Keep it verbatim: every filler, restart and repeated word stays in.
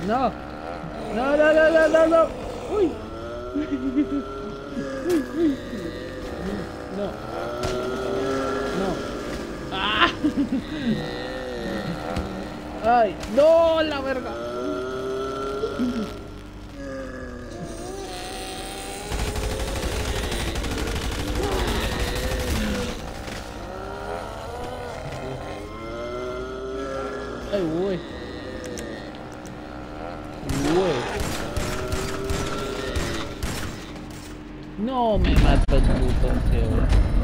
No. No, no, no, no, no, no. Uy. No. No. ¡Ah! ¡Ay! ¡No! ¡La verga! ¡Ay, güey! ¡Güey! No me mató el puto, güey.